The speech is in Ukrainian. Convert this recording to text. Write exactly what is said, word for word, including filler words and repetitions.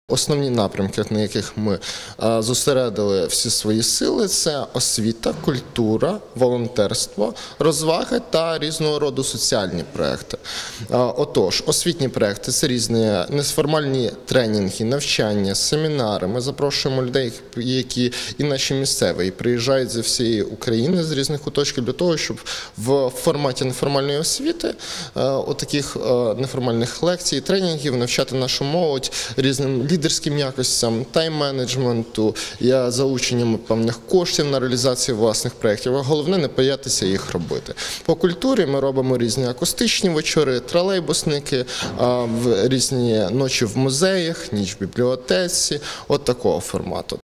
Основні напрямки, на яких ми зосередили всі свої сили – це освіта, культура, волонтерство, розваги та різного роду соціальні проекти. Отож, освітні проекти – це різні неформальні тренінги, навчання, семінари. Ми запрошуємо людей, які і наші місцеві, і приїжджають зі всієї України, з різних куточків, для того, щоб в форматі неформальної освіти, отаких неформальних лекцій, тренінгів навчати нашу молодь різним лідерським якостям, тайм-менеджменту, залученням певних коштів на реалізацію власних проєктів, а головне – не боятися їх робити. По культурі ми робимо різні акустичні вечори, тролейбусники, різні ночі в музеях, ніч в бібліотеці, от такого формату.